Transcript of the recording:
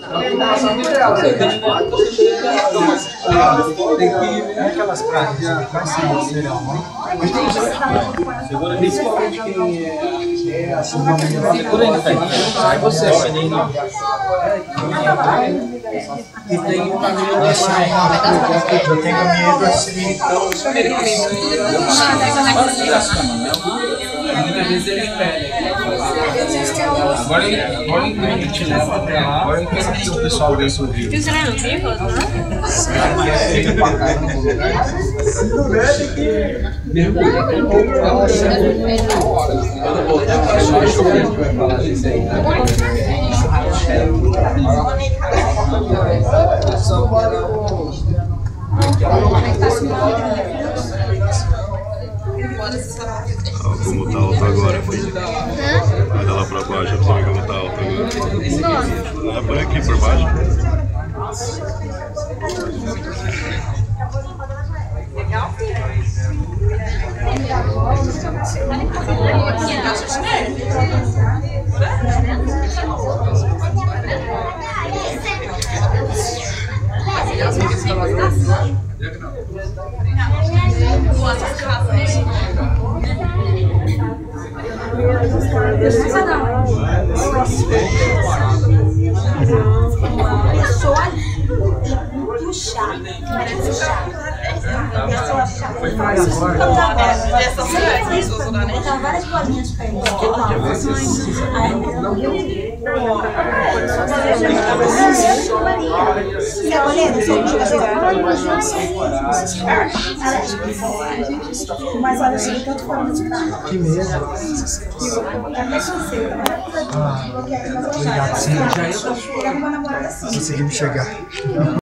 Tem que ir aquelas praias de verão, né? Mas tem principalmente quem é assim, por aí, aí você e tem um caminho assim, eu tenho medo assim, então agora ele te leva até lá, agora ele pensa que o pessoal vê isso vivo. Tu será no vivo, não? Como tá alta agora, filho? Vai lá pra baixo pra ver como tá alta agora. É por aqui, por baixo. Legal? Botar várias bolinhas pra ele. Mas olha, chega tanto fora de casa. Que mesmo? Obrigado, sim. Já conseguimos chegar.